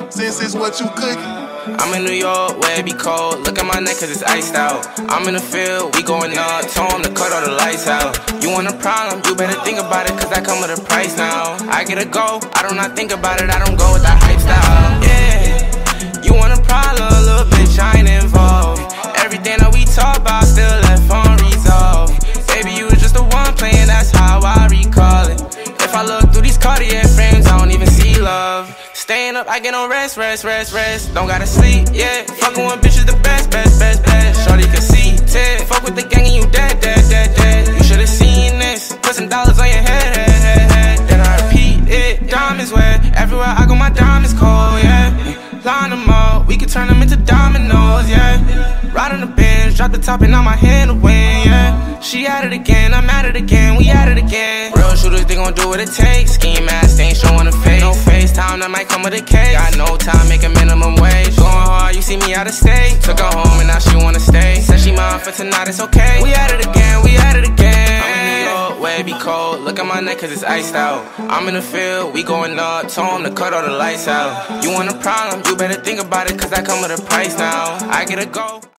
since it's what you cooking. I'm in New York, where it be cold. Look at my neck cause it's iced out. I'm in the field, we going up. Told him to cut all the lights out. You want a problem, you better think about it, cause I come with a price now. I get a go, I do not think about it, I don't go with that hype style. Yeah, you want a problem, a little bitch, I ain't involved. Everything that we talk about still left unresolved. Baby, you was just the one playing, that's how I recall it. If I look through these Cartier frames, I don't even see love. Staying up, I get no rest. Don't gotta sleep, yeah. Fucking with bitches the best. Shorty can see, Ted. Fuck with the gang and you dead. You should've seen this. Put some dollars on your head. Then I repeat it. Diamonds wet. Everywhere I go, my diamonds cold, yeah. Line them up, we can turn them into dominoes, yeah. Ride on the bench, drop the top and now my hand to win, yeah. She at it again, I'm at it again, we at it again. Real shooters, they gon' do what it takes. Scheme ass, they ain't showing a face. No FaceTime, that might come with a case. Got no time, make a minimum wage. Going hard, you see me out of state. Took her home and now she wanna stay. Said she mine for tonight, it's okay. We at it again, we at it again. I'm in New York, where it be cold. Look at my neck cause it's iced out. I'm in the field, we going up. Told him to cut all the lights out. You want a problem, you better think about it, cause I come with a price now. I get a go.